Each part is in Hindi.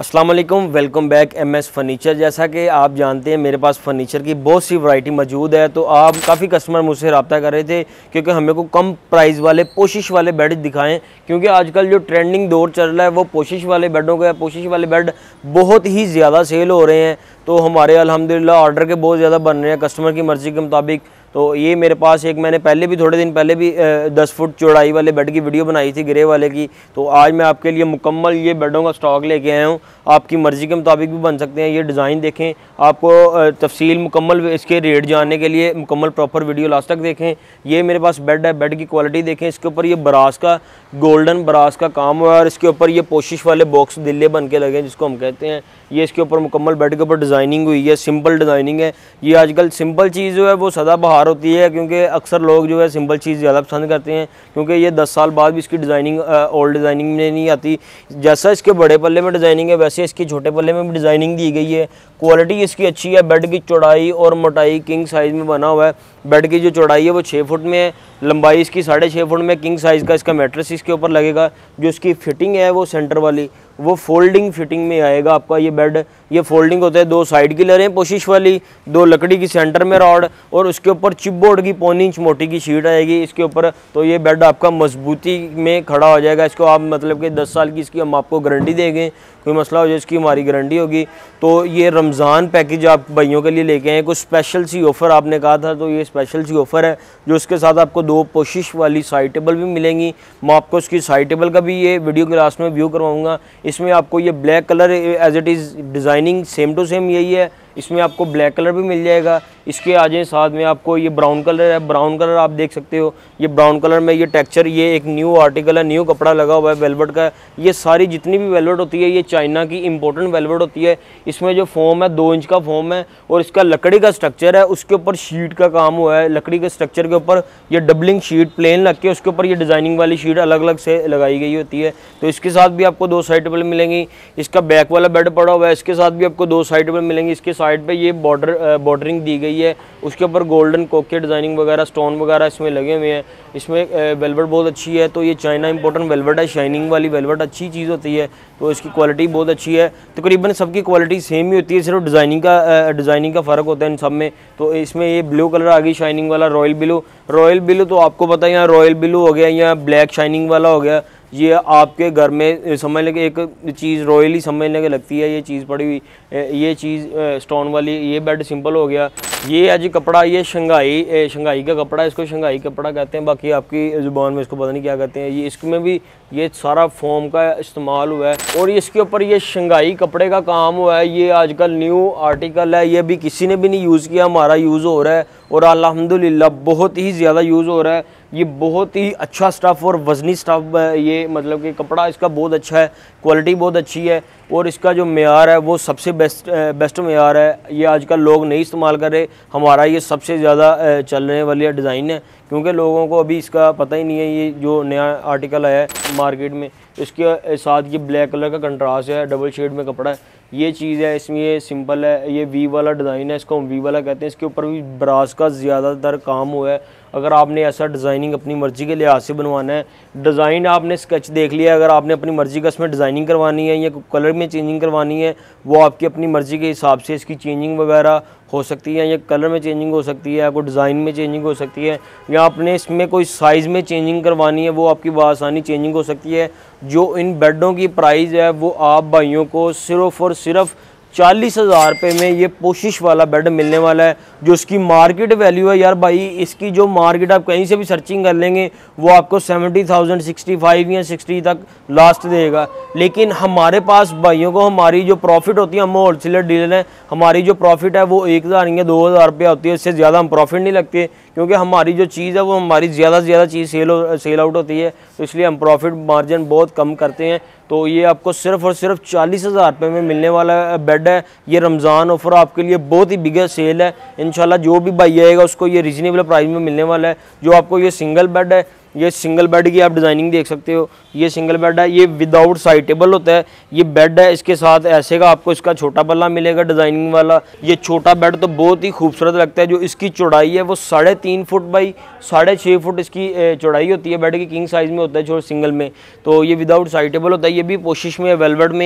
अस्सलाम वालेकुम, वेलकम बैक एमएस फर्नीचर। जैसा कि आप जानते हैं मेरे पास फर्नीचर की बहुत सी वैरायटी मौजूद है। तो आप काफ़ी कस्टमर मुझसे रब्ता कर रहे थे क्योंकि हमें को कम प्राइस वाले पोशिश वाले बेड दिखाएं, क्योंकि आजकल जो ट्रेंडिंग दौर चल रहा है वो पोशिश वाले बेडों का। पोशिश वाले बेड बहुत ही ज़्यादा सेल हो रहे हैं, तो हमारे अल्हम्दुलिल्लाह ऑर्डर के बहुत ज़्यादा बन रहे हैं कस्टमर की मर्ज़ी के मुताबिक। तो ये मेरे पास एक मैंने पहले भी थोड़े दिन पहले भी 10 फुट चौड़ाई वाले बेड की वीडियो बनाई थी, ग्रे वाले की। तो आज मैं आपके लिए मुकम्मल ये बेडों का स्टॉक लेके आया हूँ। आपकी मर्ज़ी के मुताबिक भी बन सकते हैं। ये डिज़ाइन देखें, आपको तफसील मुकम्मल इसके रेट जानने के लिए मुकम्मल प्रॉपर वीडियो लास्ट तक देखें। ये मेरे पास बेड है, बेड की क्वालिटी देखें। इसके ऊपर ये ब्रास का, गोल्डन ब्रास का काम हुआ है और इसके ऊपर ये पोशिश वाले बॉक्स दिल्ले बन के लगे हैं जिसको हम कहते हैं। ये इसके ऊपर मुकम्मल बेड के ऊपर डिज़ाइनिंग हुई है, सिंपल डिज़ाइनिंग है। ये आजकल सिंपल चीज़ जो है वो सदाबहार होती है, क्योंकि अक्सर लोग जो है सिंपल चीज़ ज़्यादा पसंद करते हैं, क्योंकि ये 10 साल बाद भी इसकी डिज़ाइनिंग ओल्ड डिज़ाइनिंग में नहीं आती। जैसा इसके बड़े पल्ले में डिज़ाइनिंग है वैसे इसकी छोटे पल्ले में भी डिज़ाइनिंग दी गई है। क्वालिटी इसकी अच्छी है। बेड की चौड़ाई और मोटाई किंग साइज़ में बना हुआ है। बेड की जो चौड़ाई है वो 6 फुट में है, लंबाई इसकी 6.5 फुट में। किंग साइज़ का इसका मैट्रेस इसके ऊपर लगेगा। जो इसकी फिटिंग है वो सेंटर वाली वो फोल्डिंग फिटिंग में आएगा आपका ये बेड। ये फोल्डिंग होता है, 2 साइड की लरें पोशिश वाली, 2 लकड़ी की सेंटर में रॉड और उसके ऊपर चिपबोर्ड की 1.5 इंच मोटी की शीट आएगी इसके ऊपर। तो ये बेड आपका मजबूती में खड़ा हो जाएगा। इसको आप मतलब कि 10 साल की इसकी हम आपको गारंटी देंगे। कोई मसला हो जाए इसकी हमारी गारंटी होगी। तो ये रमज़ान पैकेज आप भाइयों के लिए लेके आए, कुछ स्पेशल सी ऑफ़र आपने कहा था, तो ये स्पेशल सी ऑफ़र है जो उसके साथ आपको 2 पोशिश वाली साइड टेबल भी मिलेंगी। मैं आपको उसकी साइड टेबल का भी ये वीडियो के लास्ट में व्यू करवाऊँगा। इसमें आपको ये black colour as it is designing same to same यही है। इसमें आपको ब्लैक कलर भी मिल जाएगा। इसके आ जाए साथ में आपको ये ब्राउन कलर है। ब्राउन कलर आप देख सकते हो, ये ब्राउन कलर में ये टेक्सचर, ये एक न्यू आर्टिकल है, न्यू कपड़ा लगा हुआ है वेलवेट का। ये सारी जितनी भी वेलवेट होती है ये चाइना की इंपोर्टेंट वेलवेट होती है। इसमें जो फोम है 2 इंच का फोम है और इसका लकड़ी का स्ट्रक्चर है, उसके ऊपर शीट का काम हुआ है। लकड़ी के स्ट्रक्चर के ऊपर ये डबलिंग शीट प्लेन लग के उसके ऊपर ये डिज़ाइनिंग वाली शीट अलग अलग से लगाई गई होती है। तो इसके साथ भी आपको 2 साइड टेबल मिलेंगी। इसका बैक वाला बेड पड़ा हुआ है, इसके साथ भी आपको 2 साइड टेबल मिलेंगी। इसके साइड पर ये बॉर्डरिंग दी गई है, उसके ऊपर गोल्डन कोके डिज़ाइनिंग वगैरह स्टोन वगैरह इसमें लगे हुए हैं। इसमें वेलवेट बहुत अच्छी है। तो ये चाइना इंपोर्टेंट वेलवेट है, शाइनिंग वाली वेलवेट अच्छी चीज़ होती है, तो इसकी क्वालिटी बहुत अच्छी है। तकरीबन सबकी क्वालिटी सेम ही होती है, सिर्फ डिज़ाइनिंग का फ़र्क होता है इन सब में। तो इसमें ये ब्लू कलर आ गई शाइनिंग वाला, रॉयल ब्लू तो आपको पता है, यहाँ रॉयल ब्लू हो गया या ब्लैक शाइनिंग वाला हो गया। ये आपके घर में समझ लें कि एक चीज़ रॉयल ही समझने के लगती है। ये चीज़ पड़ी हुई, ये चीज़ स्टोन वाली, ये बेड सिंपल हो गया। ये है जी कपड़ा, ये शंघाई का कपड़ा है, इसको शंघाई कपड़ा कहते हैं, बाकी आपकी ज़ुबान में इसको पता नहीं क्या कहते हैं। ये इसमें भी ये सारा फोम का इस्तेमाल हुआ है और इसके ऊपर ये शंघाई कपड़े का काम हुआ है। ये आजकल न्यू आर्टिकल है, ये भी किसी ने भी नहीं यूज़ किया, हमारा यूज़ हो रहा है और अल्हम्दुलिल्लाह बहुत ही ज़्यादा यूज़ हो रहा है। ये बहुत ही अच्छा स्टफ़ और वज़नी स्टफ़ है। ये मतलब कि कपड़ा इसका बहुत अच्छा है, क्वालिटी बहुत अच्छी है और इसका जो मेयार है वो सबसे बेस्ट मेयार है। ये आजकल लोग नहीं इस्तेमाल कर रहे, हमारा ये सबसे ज़्यादा चलने वाली डिज़ाइन है, क्योंकि लोगों को अभी इसका पता ही नहीं है। ये जो नया आर्टिकल आया है मार्केट में, इसके साथ ये ब्लैक कलर का कंट्रास्ट है, डबल शेड में कपड़ा है। ये चीज़ है, इसमें ये सिंपल है, ये वी वाला डिज़ाइन है, इसको हम वी वाला कहते हैं। इसके ऊपर भी ब्रास का ज़्यादातर काम हुआ है। अगर आपने ऐसा डिज़ाइनिंग अपनी मर्ज़ी के लिहाज से बनवाना है, डिज़ाइन आपने स्केच देख लिया, अगर आपने अपनी मर्ज़ी का इसमें डिज़ाइनिंग करवानी है या कलर में चेंजिंग करवानी है, वो आपकी अपनी मर्ज़ी के हिसाब से इसकी चेंजिंग वगैरह हो सकती है। या कलर में चेंजिंग हो सकती है, आपको डिज़ाइन में चेंजिंग हो सकती है, या आपने इसमें कोई साइज़ में चेंजिंग करवानी है, वो आपकी आसानी चेंजिंग हो सकती है। जो इन बेडों की प्राइस है वो आप भाइयों को सिर्फ़ और सिर्फ 40,000 रुपये में ये पोशिश वाला बेड मिलने वाला है। जो इसकी मार्केट वैल्यू है यार भाई, इसकी जो मार्केट आप कहीं से भी सर्चिंग कर लेंगे वो आपको 70,000, 65 या 60 तक लास्ट देगा। लेकिन हमारे पास भाइयों को हमारी जो प्रॉफिट होती है, हम होलसेलर डीलर हैं, हमारी जो प्रॉफिट है वो 1,000 या 2,000 रुपये होती है। इससे ज़्यादा हम प्रॉफिट नहीं लगते, क्योंकि हमारी जो चीज़ है वो हमारी ज़्यादा से ज़्यादा चीज़ सेल आउट होती है, तो इसलिए हम प्रॉफिट मार्जिन बहुत कम करते हैं। तो ये आपको सिर्फ और सिर्फ 40,000 रुपये में मिलने वाला बेड है। ये रमज़ान ऑफ़र आपके लिए बहुत ही बिगेस्ट सेल है। इंशाल्लाह जो भी भाई आएगा उसको ये रीज़नेबल प्राइस में मिलने वाला है। जो आपको ये सिंगल बेड है, ये सिंगल बेड की आप डिज़ाइनिंग देख सकते हो, ये सिंगल बेड है, ये विदाउट साइड टेबल होता है। ये बेड है, इसके साथ ऐसे का आपको इसका छोटा पल्ला मिलेगा डिज़ाइनिंग वाला। ये छोटा बेड तो बहुत ही खूबसूरत लगता है। जो इसकी चौड़ाई है वो 3.5 फुट बाई 6.5 फुट इसकी चौड़ाई होती है। बेड की किंग साइज़ में होता है जो सिंगल में। तो ये विदाउट साइड टेबल होता है। ये भी पोशिश में है, वेलवेट में है।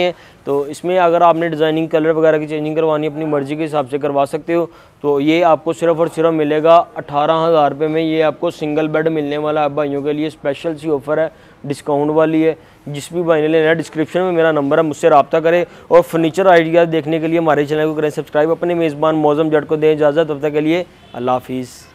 तो इसमें अगर आपने डिज़ाइनिंग कलर वगैरह की चेंजिंग करवानी अपनी मर्ज़ी के हिसाब से करवा सकते हो। तो ये आपको सिर्फ़ और सिर्फ मिलेगा 18,000 रुपये में। ये आपको सिंगल बेड मिलने वाला है भाइयों के लिए, स्पेशल सी ऑफ़र है, डिस्काउंट वाली है। जिस भी भाई ने लेना है डिस्क्रिप्शन में मेरा नंबर है, मुझसे रब्ता करें। और फर्नीचर आइडियाज़ देखने के लिए हमारे चैनल को करें सब्सक्राइब। अपने मेज़बान मौज़म जट को दें इजाज़त, तब तक के लिए अल्लाह हाफिज़।